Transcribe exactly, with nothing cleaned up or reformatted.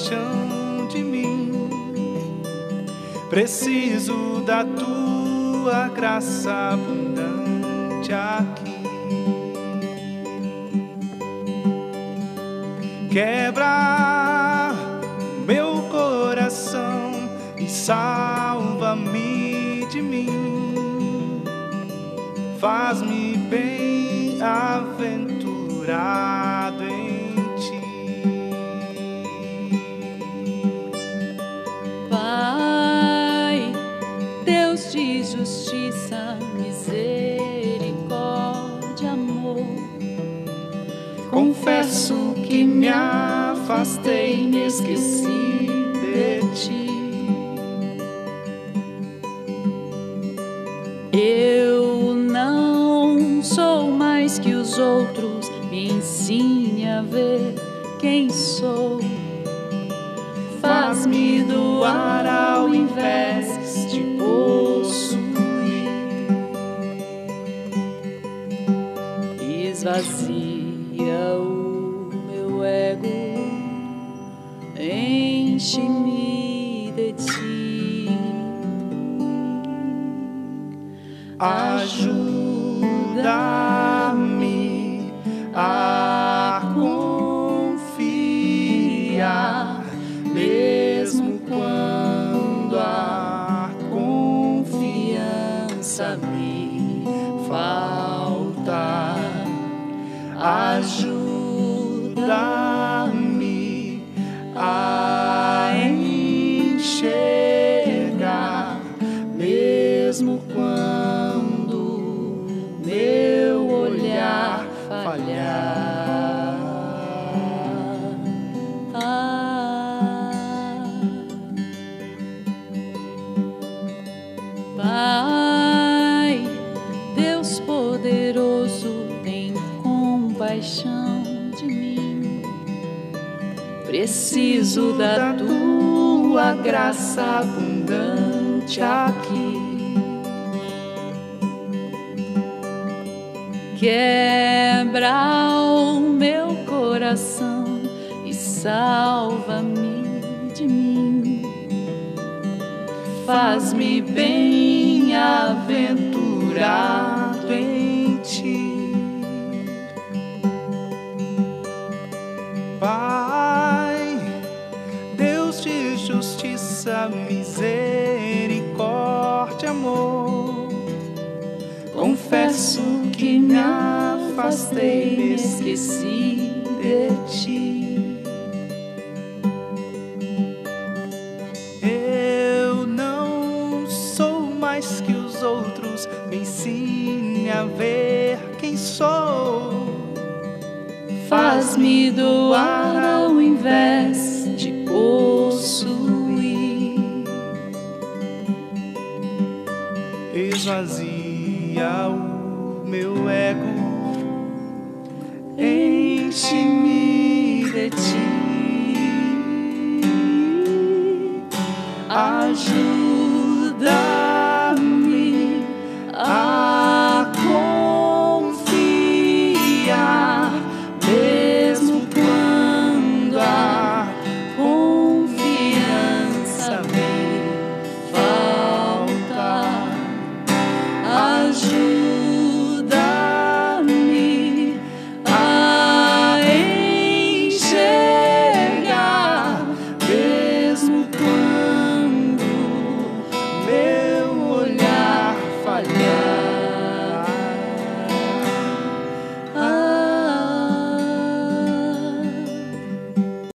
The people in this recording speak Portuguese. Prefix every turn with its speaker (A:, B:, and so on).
A: compaixão de mim. Preciso da tua graça abundante aqui. Quebra meu coração e salva-me de mim. Faz-me bem-aventurado em ti.
B: Pai, Deus de justiça, misericórdia, amor,
A: confesso que me afastei, me esqueci de ti.
B: Eu não sou mais que os outros, me ensine a ver quem sou.
A: Faz-me doar ao invés de possuir.
B: Esvazia o meu ego, enche-me de ti.
A: Ajuda-me a confiar, mesmo quando a confiança me falta. Ajuda-me a enxergar, mesmo quando meu olhar falhar.
B: Ah, Pai, Deus poderoso, tem compaixão de mim. Preciso da tua graça abundante aqui. Quebra o meu coração e salva-me de mim. Faz-me bem-aventurado em ti.
A: Pai, Deus de justiça, misericórdia, amor, confesso que me afastei, me esqueci de ti. Eu não sou mais que os outros, me ensine a ver quem sou.
B: Faz-me doar ao invés de possuir.
A: Esvazia o meu ego, enche-me de ti. Ajuda